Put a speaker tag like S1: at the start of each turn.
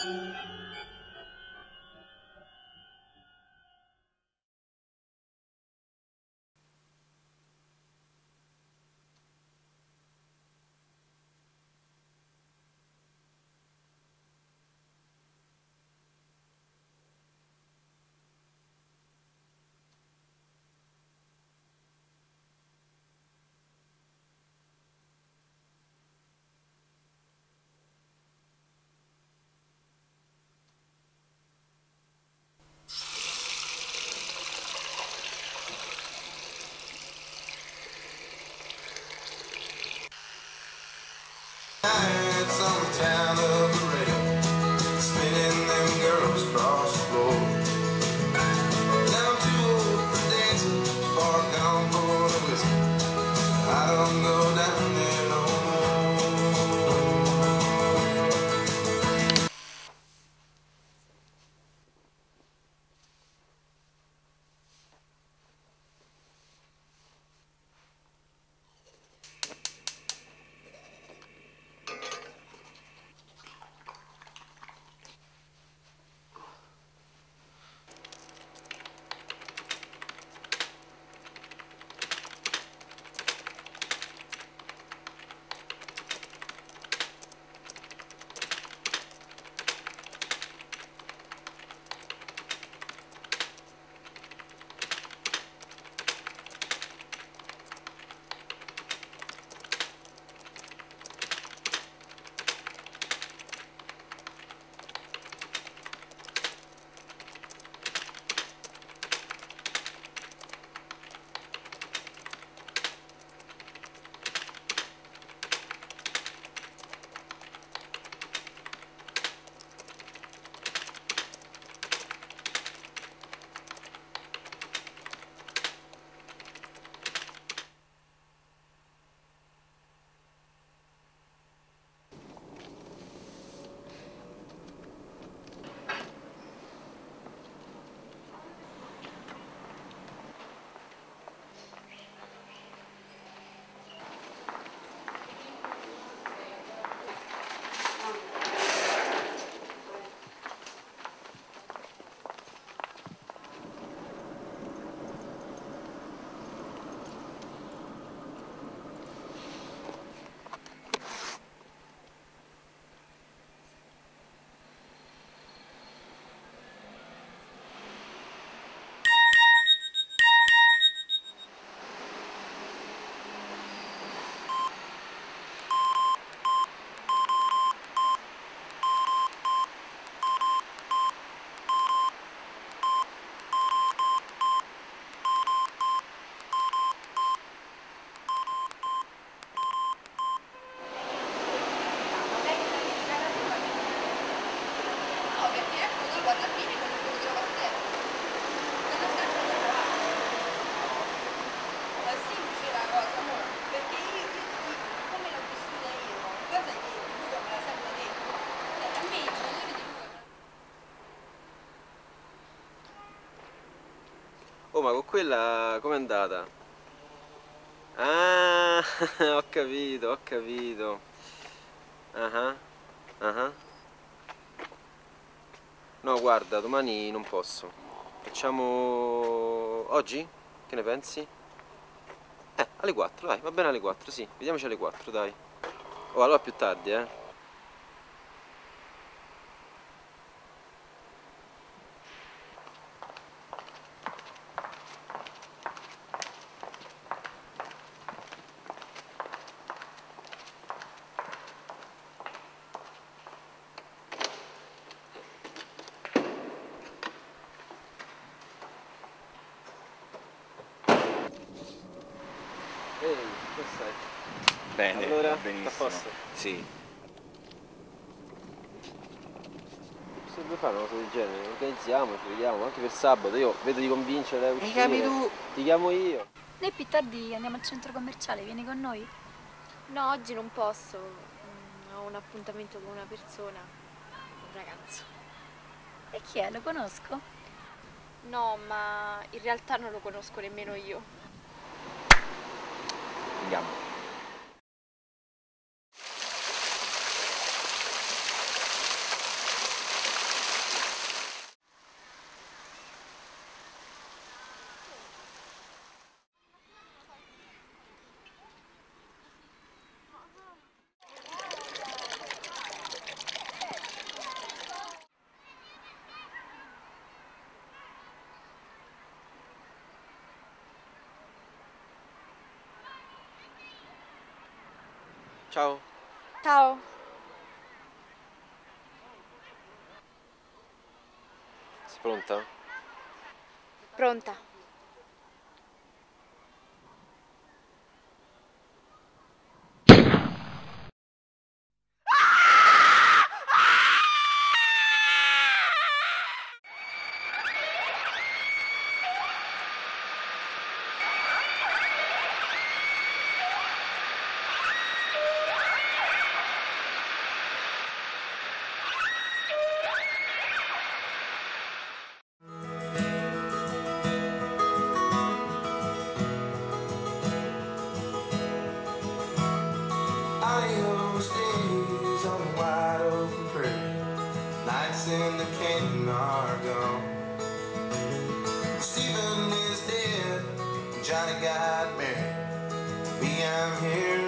S1: Nights on the town of the rail, spinning them girls across the floor. Now I'm too old for dancing, far gone for the whiskey. I don't go down there no more.
S2: Oh, ma con quella com'è andata? Ah, ho capito, ho capito. Ah, ah. No, guarda, domani non posso. Facciamo oggi? Che ne pensi? Alle 4, dai, va bene alle 4, sì. Vediamoci alle 4, dai. Oh, allora più tardi, eh. Ehi, come stai?
S3: Bene,
S2: Allora,
S3: va
S2: tutto a
S3: benissimo.
S2: posto?
S3: Sì.
S2: Se vuoi fare una cosa del genere, organizziamoci, vediamo, anche per sabato, io vedo di convincere a
S3: Mi chiami
S2: uscire,
S3: tu?
S2: ti chiamo io.
S4: Noi più tardi andiamo al centro commerciale, vieni con noi?
S5: No, oggi non posso. Ho un appuntamento con una persona, un ragazzo.
S4: E chi è? Lo conosco?
S5: No, ma in realtà non lo conosco nemmeno io.
S3: Andiamo.
S2: Ciao.
S5: Ciao.
S2: Sei pronta?
S5: Pronta.
S1: Adios days on the wide open prairie. Nights in the canyon are gone. Stephen is dead. Johnny got married. Me, I'm here